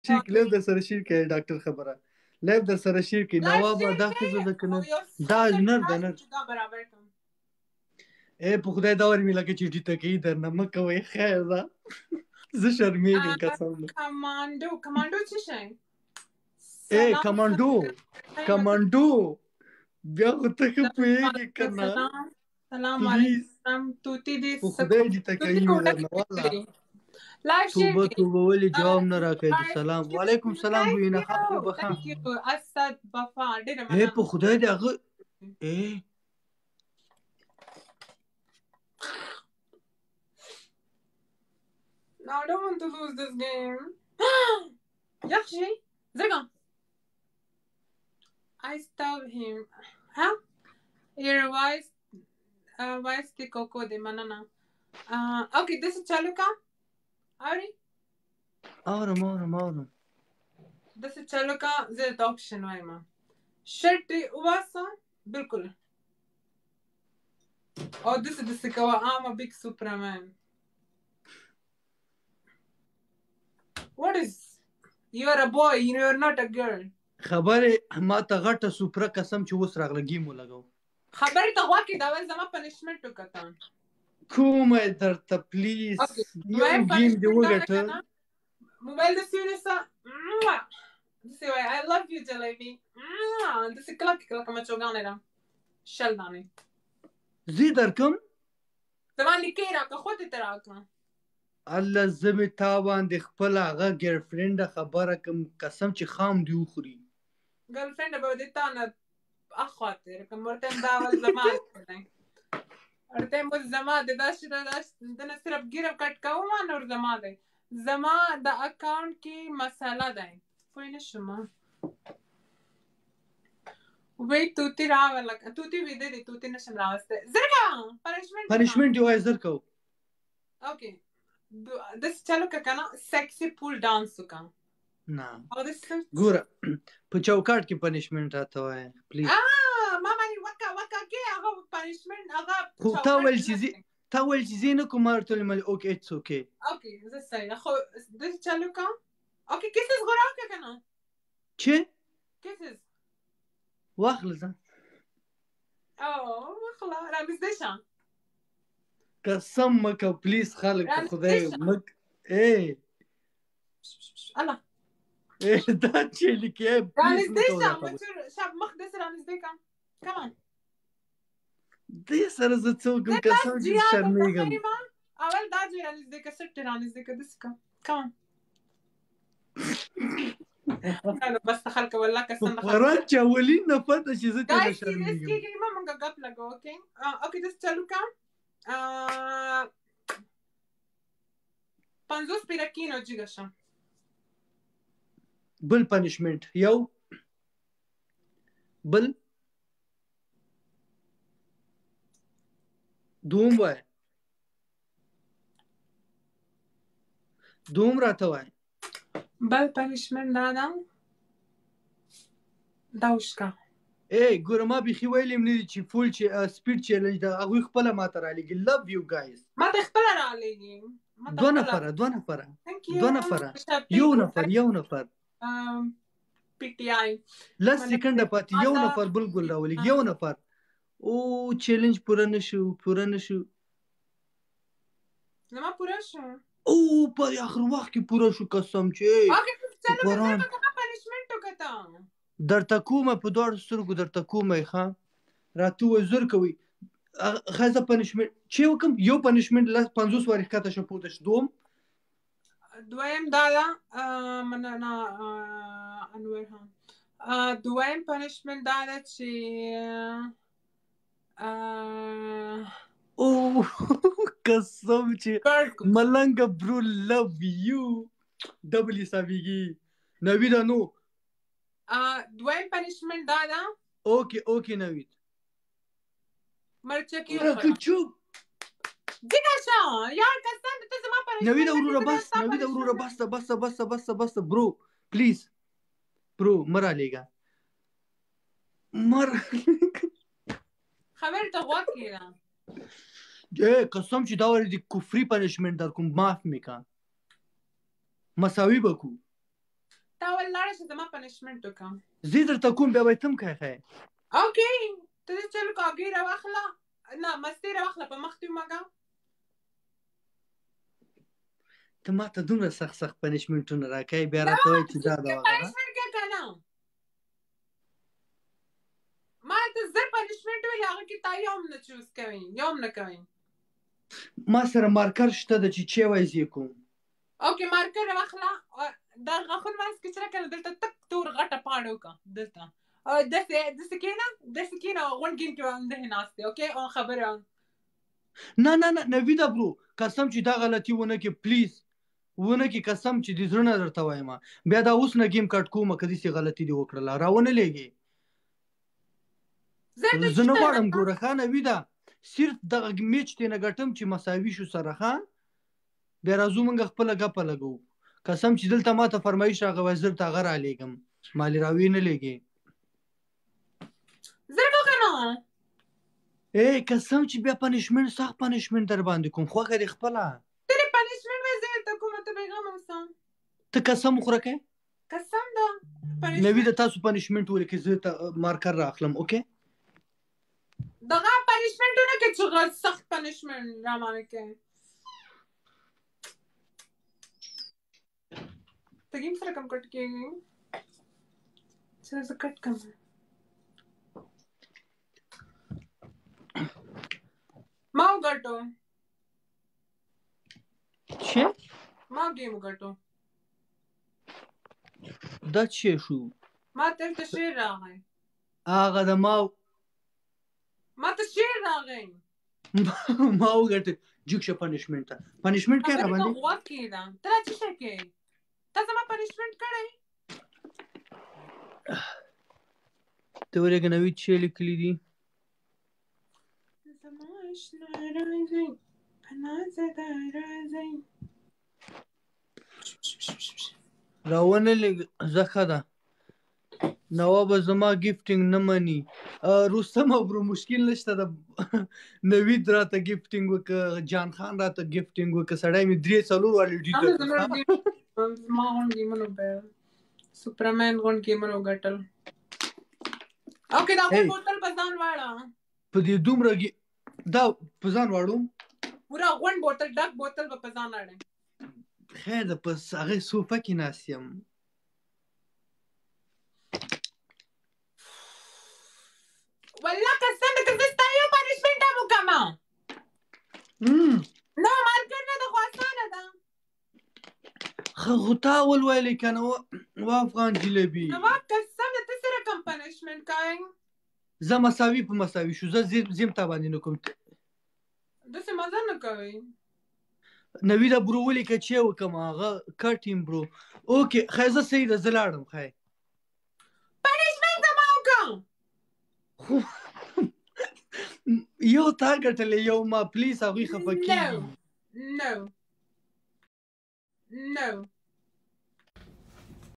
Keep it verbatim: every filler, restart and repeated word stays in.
شیر کې لیف در سره شیر کوي ډاکټر خبره لیف در سره شیر کوي نواب دا ښځه ده که نه دا نر ده نر ای په خدای دا ورمې لکه چې ټیټه کوي درنه مه کوئ خیر ده زه شرمېږم قسم ده کمانډو کمانډو څه شی ای کمانډو کمانډو بیا خو ته ښه پوهېږې که نه سلام علیکم توتی دې په خدای دې ته کوي مې درنه والله توبه توبه ولې جواب نه راکوي د سلام وعلیکم سلام وینه ښه خوبه ښه اسد وفا ډېره ای په خدای دې هغه ای No, I don't want to lose this game. Yaxshi, Zaga. I stabbed him. Huh? Your voice, uh, voice the coco de manana. Uh, okay, this is Chaluka. Ari? Aurum, aurum, aurum. This is Chaluka. This is the option, man. Shirt uvasa? Bilkul. Oh, this is the Sikawa. I'm a big Superman. What is? You are a boy. You are not a girl. خبره ما ته غټه سوپره قسم چې اوس راغله گیم ولګو خبره ته غوا کې دا ول زما پنشمنت وکړه کومه درته پلیز یو گیم دی وګټه موبایل د سیونه سا دسی وای I love you جلیبی دسی کلک کلک ما چوغانه را شل دانه زی درکم زما لیکې راکړه خو ته راکړه الله زمي تا باندې خپل هغه ګر فرند خبره کوم قسم چې خام دی وخوري ګر فرند به دې تا نه اخواته کوم ورته دا ول زمان ورته مو زما د داسې داسې د نه صرف ګیره کټ کوم نور زما دی زما د اکاونټ کې مساله ده پوه نه شوم وای توتی راغله توتی وې دې توتی نشم راوسته زرګه پنشمنت پنشمنت یو زر کو اوکې دس چلو که کنه سیکسی پول ډانس وکړه نه ګوره په چوکاټ کې پنشمنت راته وایه پلیز ما باندې وکا وکا کې هغه پنشمنت هغه خو تا ویل چې تا ویل چې زه نه کوم ورته ویل اوکې اټس اوکې اوکې زه صحیح خو دس چلو که اوکې کیسز غوړه که کنه چې کیسز واخله ځه او واخله رامزده شه قسم مکه پلیز خلک په خدای مک ای الله ای دا چې لیکه پلیز مکه شب مخ د سره نږدې کم کمان دې سره زه څوک قسم چې شرمېږم اول دا چې نږدې کا سټ نږدې کا دس کا کمان انا بس خلک والله قسم قران چاولین نه پته چې زه ته شرمېږم داس کې ما مونږ غپ لګو اوکې اوکې دس چالو کا پنځوس پیرکینو جګه شم بل پنشمنت یو بل دوم وای دوم راته وای بل پنشمنت دادا داوشکا ای ګوره ما بيخي ویلم نه دي چې فول چې سپیډ چیلنج دا هغه خپل ماته را لګي لو یو گایز ما ته خپل را لګي دو نفر دو نفر دو نفر یو نفر یو نفر پی ټی آی لس سکند پاتې یو نفر بل ګل راولي یو نفر او چیلنج پوره نشو پوره نشو زما پوره شو او په اخر وخت کې پوره شو قسم چې اوکې چلو زما پنشمنت وکړه درته کومه په دوړ سترګو درته کومه ښه راته وزر کوي خزه پنشمنت چې وکم یو پنشمنت لاس پنځوس واری ښکته شو پوته شو دوم دویم دا من نه انور هم دویم پنشمنت دا چې او قسم چې ملنګ برو لو یو ډبل حسابيږي نوی دا نو دویم پنشمنت دا دا اوکې اوکې نوید مرچکی راکه چوپ دیگه شا یار قسم ته زما پنشمنت نوید وروره بس نوید وروره بس بس بس بس بس برو پلیز برو مرا لېګا مر خبر ته غوږ کېږه اے قسم چې دا ورې د کفري پنشمنت در کوم معاف میکا مساوي بکو تا ول لاړه چې زما پنشمنټ وکړم زه درته کوم بیا به تم کوې ښی اوکې ته دې چل کاږي راواخله نه مستې راواخله په مخ دې ومږه ته ما ته دومره سخت سخت پنشمنټونه راکوې بیا راته وایې چې دا دا وغه پنشمنټ کې که نه ما ته زر پنشمنټ ویل هغه کې تا یو هم نه چوز کوي یو هم نه کوي ما سره مارکر شته د چې چی وای زی کوم اوکې مارکر راواخله دا غاښونه منځ کې چې راکنه دلته تک تور غټه پاڼه وکړه دلته داسې داسې کښېنه داسې کښېنه غونډ ګین کې همدغې ناست دی اوکې اون خبره نه نه نه نویده برو قسم چې دا غلطي ونه کې پلیز ونه کې قسم چې د زړه نه درته وایم بیا دا اوس نه گیم کټ کوم که داسې غلطي دې وکړله راونه لېږې زه نه غواړم ګوره ښه نویده صرف دغه میچ ترې نه ګټم چې مساوي شو سره ښه بیا راځو موږ خپله ګپه لګو قسم چې دلته ما ته فرمایش راغوی زه درته هغه رالېږم مالې راوې نه لېږې زه به که نه ای قسم چې بیا پنشمنټ سخت پنشمنټ در باندې کوم خوښه دې خپله ته دې پنشمنټ وایې زه درته کومه ته بېغمه اوسه ته قسم وخوره که قسم ده نویده تاسو پنشمنټ ولیکئ زه ته مارکر راخلم اوکې دغه پنشمنټونه کې چې سخت پنشمنټ رامانه کوي ته ګیم سره کم کټ کېږي چې زه کټ کم ما وګټو چې ما ګیم وګټو دا څه شو ما ته ته شیر راغی هغه د ما ما ته شیر راغی ما وګټه جوک شه پنشمنټ پنشمنټ کې را باندې غوا کېده ته څه شي کې ته زما پنشمنټ کړی ته ورګه نوې چې لیکلې دي زما آشنا راځي پنازه دا راځي راونه لګ زخه ده نواب زما گیفټینګ نه مني رستم برو مشکل نشته د نوید راته گیفټینګ وک جان خان راته گیفټینګ وک سړی می درې څلور والي ډی ما غون گیمونو په سپرمن غون گیمونو غټل اوکې دا غون بوتل بزان واړه په دې دومره دا بزان واړو پورا غون بوتل ډک بوتل په بزان اړه خیر د پس هغه صوفه کې ناسیم والله قسم که زه ستا یو پنشمنټ هم وکړمه نه مارکر نه ده خو اسانه ده خو تا ولولې که نه و افغان جلبي نواب قسم ده ته سره کم پنشمنټ کوئ زه مساوي په مساوي شو زه زیم تا باندې نه کوم داسې مزه نه کوئ نویده برو ولیکه چې وکړم هغه کټ یم برو اوکې ښه زه صحیح ده زه لاړم ښه پنشمنټ زما وکړه یو تا ګټلې یو ما پلیز هغوی خفه کېږي نو نو